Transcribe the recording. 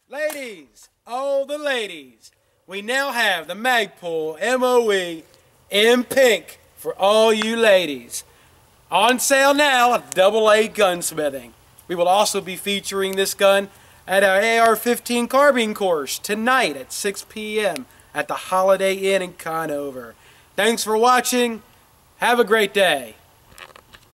Ladies, oh the ladies, we now have the Magpul MOE in pink for all you ladies. On sale now at AA Gunsmithing. We will also be featuring this gun at our AR-15 carbine course tonight at 6 p.m. at the Holiday Inn in Conover. Thanks for watching. Have a great day.